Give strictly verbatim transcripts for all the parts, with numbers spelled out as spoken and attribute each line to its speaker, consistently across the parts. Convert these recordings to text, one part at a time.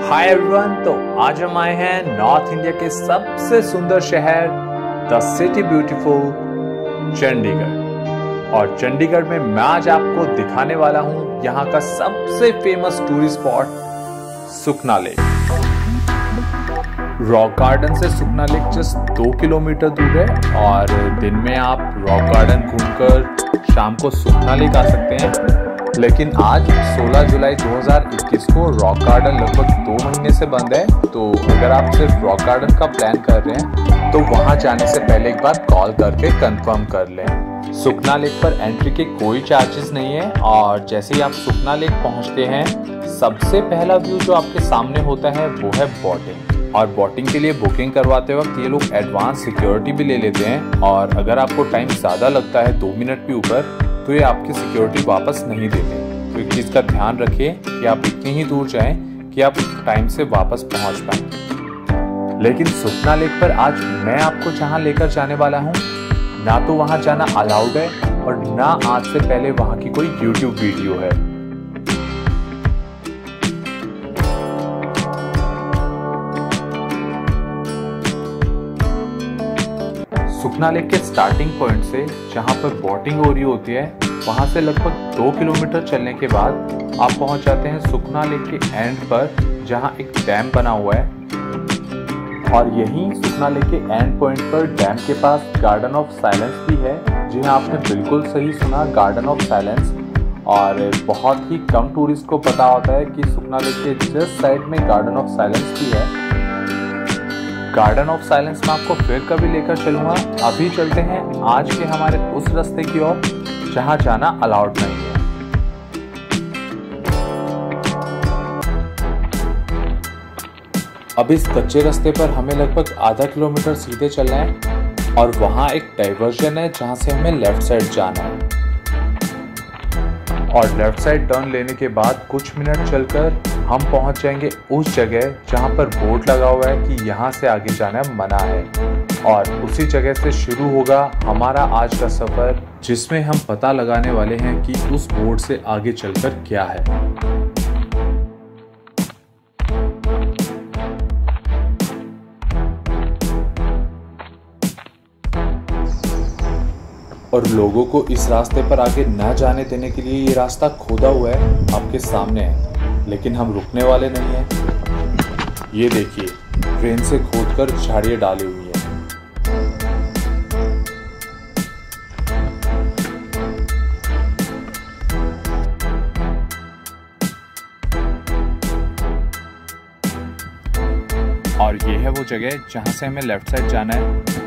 Speaker 1: Hi everyone, तो आज हम आए हैं नॉर्थ इंडिया के सबसे सुंदर शहर द सिटी ब्यूटीफुल चंडीगढ़। और चंडीगढ़ में मैं आज आपको दिखाने वाला हूं यहाँ का सबसे famous tourist spot Sukhna lake. Rock garden से सुखना लेक जस्ट दो किलोमीटर दूर है और दिन में आप रॉक गार्डन घूमकर शाम को सुखना लेक आ सकते हैं। लेकिन आज सोलह जुलाई दो हज़ार इक्कीस को रॉक गार्डन लगभग दो महीने से बंद है, तो अगर आप सिर्फ रॉक गार्डन का प्लान कर रहे हैं तो वहां जाने से पहले एक बार कॉल करके कंफर्म कर लें। सुखना लेक पर एंट्री के कोई चार्जेस नहीं है और जैसे ही आप सुखना लेक पहुंचते हैं सबसे पहला व्यू जो आपके सामने होता है वो है बोटिंग। और बोटिंग के लिए बुकिंग करवाते वक्त ये लोग एडवांस सिक्योरिटी भी ले लेते हैं और अगर आपको टाइम ज़्यादा लगता है दो मिनट भी ऊपर तो ये आपकी सिक्योरिटी वापस नहीं देते। तो एक चीज़ का ध्यान रखिए कि आप इतनी ही दूर जाएं कि आप टाइम से वापस पहुंच पाएं। लेकिन सुखना लेक पर आज मैं आपको जहां लेकर जाने वाला हूं, ना तो वहां जाना अलाउड है और ना आज से पहले वहां की कोई यूट्यूब वीडियो है। सुखना लेक के स्टार्टिंग पॉइंट से जहां पर बोटिंग हो रही होती है वहां से लगभग दो किलोमीटर चलने के बाद आप पहुंच जाते हैं सुखना लेक के एंड पर जहां एक डैम बना हुआ है। और यहीं सुखना लेक के एंड पॉइंट पर डैम के पास गार्डन ऑफ साइलेंस भी है। जी हाँ, आपने बिल्कुल सही सुना, गार्डन ऑफ साइलेंस। और बहुत ही कम टूरिस्ट को पता होता है कि सुखना लेक के जस्ट साइड में गार्डन ऑफ साइलेंस भी है। गार्डन ऑफ साइलेंस में आपको फिर कभी लेकर चलूंगा। अभी चलते हैं आज के हमारे उस रास्ते की ओर जहां जाना अलाउड नहीं है। अब इस कच्चे रास्ते पर हमें लगभग आधा किलोमीटर सीधे चलना है और वहां एक डाइवर्जन है जहां से हमें लेफ्ट साइड जाना है। और लेफ्ट साइड टर्न लेने के बाद कुछ मिनट चलकर हम पहुंच जाएंगे उस जगह जहां पर बोर्ड लगा हुआ है कि यहाँ से आगे जाना मना है। और उसी जगह से शुरू होगा हमारा आज का सफर, जिसमें हम पता लगाने वाले हैं कि उस बोर्ड से आगे चलकर क्या है। और लोगों को इस रास्ते पर आगे न जाने देने के लिए ये रास्ता खोदा हुआ है, आपके सामने है, लेकिन हम रुकने वाले नहीं हैं। ये देखिए, ट्रेन से खोदकर झाड़ियाँ डाली हुई है। और ये है वो जगह जहां से हमें लेफ्ट साइड जाना है।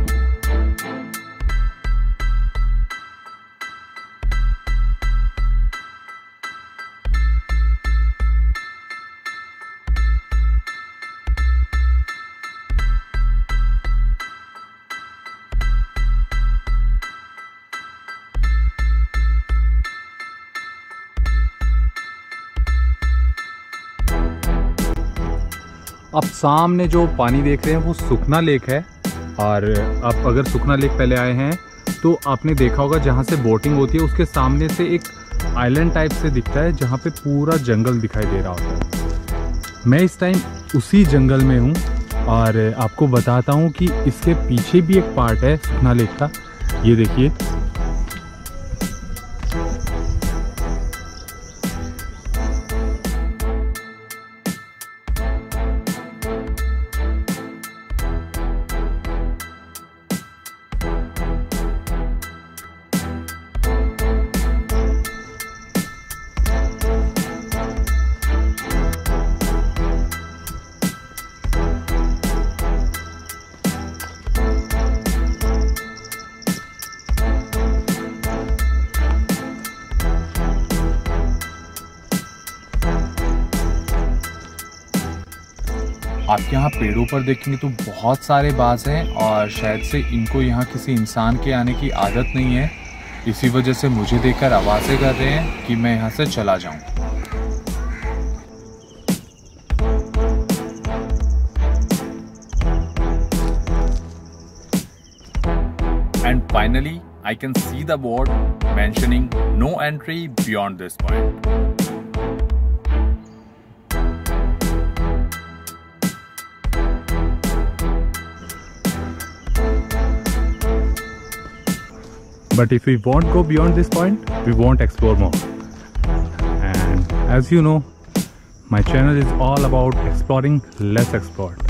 Speaker 2: आप सामने जो पानी देख रहे हैं वो सुखना लेक है। और आप अगर सुखना लेक पहले आए हैं तो आपने देखा होगा जहाँ से बोटिंग होती है उसके सामने से एक आइलैंड टाइप से दिखता है जहाँ पे पूरा जंगल दिखाई दे रहा होता है। मैं इस टाइम उसी जंगल में हूँ और आपको बताता हूँ कि इसके पीछे भी एक पार्ट है सुखना लेक का। ये देखिए, आप यहाँ पेड़ों पर देखेंगे तो बहुत सारे बाज हैं और शायद से इनको यहाँ किसी इंसान के आने की आदत नहीं है, इसी वजह से मुझे देखकर आवाज़ें कर रहे हैं कि मैं यहाँ से चला जाऊँ।
Speaker 1: And finally I can see the board mentioning no entry beyond this point.
Speaker 2: But if we won't go beyond this point, we won't explore more. And as you know, my channel is all about exploring less explored.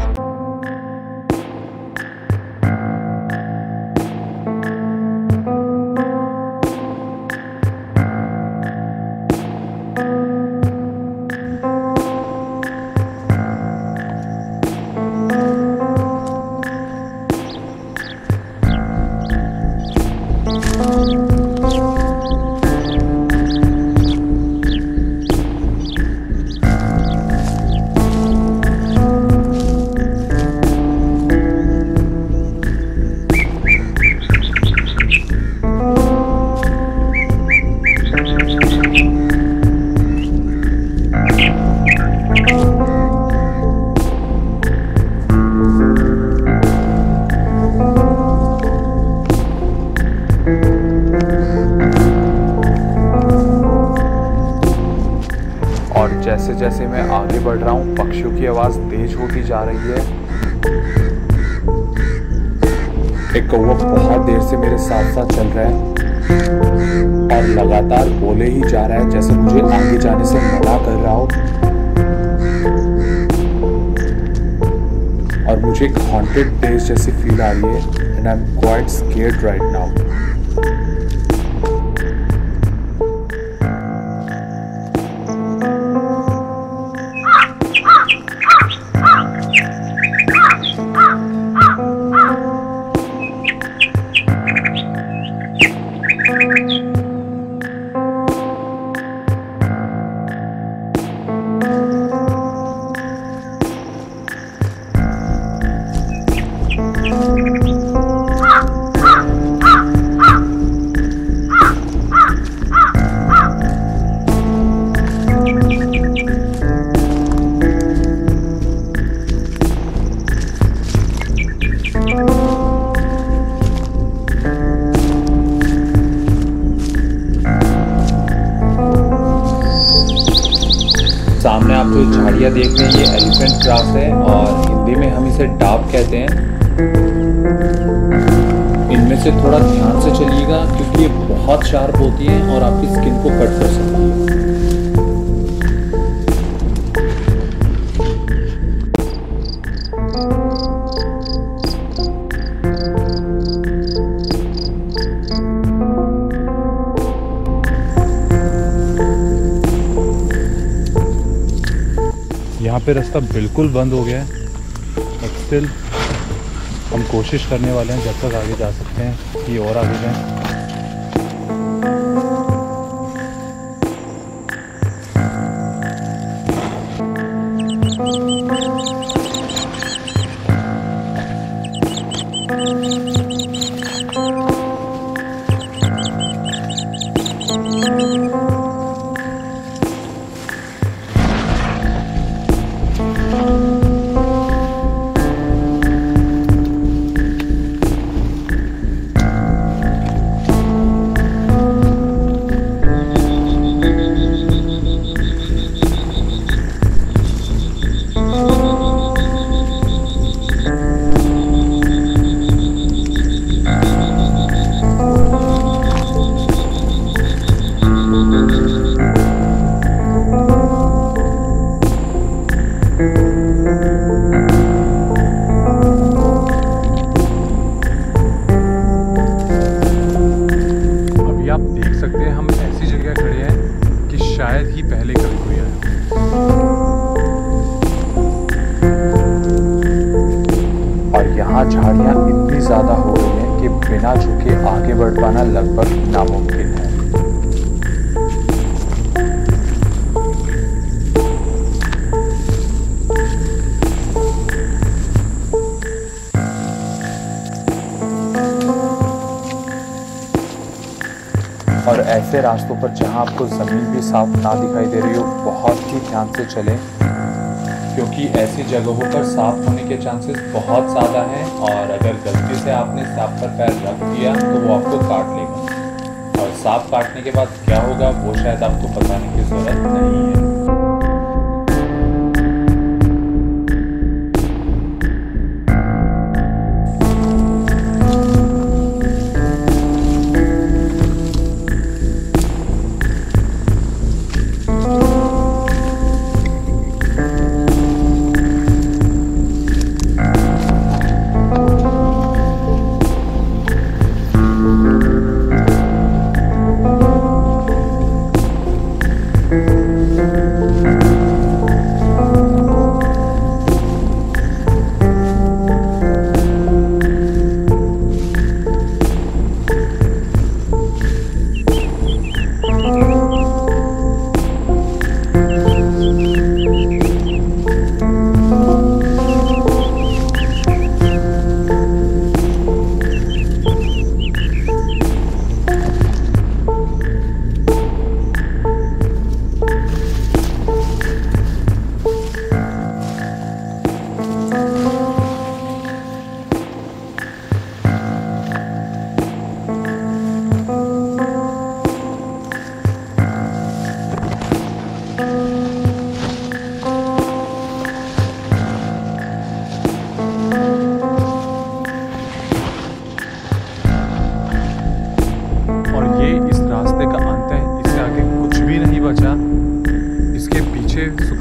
Speaker 1: और जैसे जैसे मैं आगे बढ़ रहा हूँ पक्षियों की आवाज़ तेज होती जा रही है। एक कौवा बहुत देर से मेरे साथ साथ चल रहा है और लगातार बोले ही जा रहा है, जैसे मुझे आगे जाने से मना कर रहा हो। और मुझे एक हॉन्टेड प्लेस जैसी फील आ रही है and I am quite scared right now. सामने आप जो झाड़ियाँ देख रहे हैं ये एलिफेंट ग्रास है और हिंदी में हम इसे डाब कहते हैं। इनमें से थोड़ा ध्यान से चलिएगा क्योंकि ये बहुत शार्प होती है और आपकी स्किन को कट कर सकती है।
Speaker 2: यहाँ पे रास्ता बिल्कुल बंद हो गया है, बट स्टिल हम कोशिश करने वाले हैं जब तक आगे जा सकते हैं कि और आगे जाएं। शायद ही पहले कभी कोई आया।
Speaker 1: और यहाँ झाड़ियाँ इतनी ज़्यादा हो गई हैं कि बिना झुके आगे बढ़ पाना लगभग नामुमकिन है। और ऐसे रास्तों पर जहां आपको ज़मीन भी साफ ना दिखाई दे रही हो, बहुत ही ध्यान से चलें क्योंकि ऐसी जगहों पर सांप होने के चांसेस बहुत ज़्यादा हैं और अगर गलती से आपने सांप पर पैर रख दिया तो वो आपको काट लेगा। और सांप काटने के बाद क्या होगा वो शायद आपको बताने की ज़रूरत नहीं है।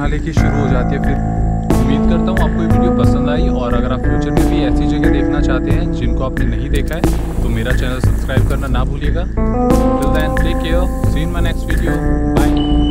Speaker 2: सुखना लेक ही शुरू हो जाती है। फिर उम्मीद करता हूँ आपको ये वीडियो पसंद आई, और अगर आप फ्यूचर में भी ऐसी जगह देखना चाहते हैं जिनको आपने नहीं देखा है तो मेरा चैनल सब्सक्राइब करना ना भूलिएगा। Till then take care, see you in my next video, bye.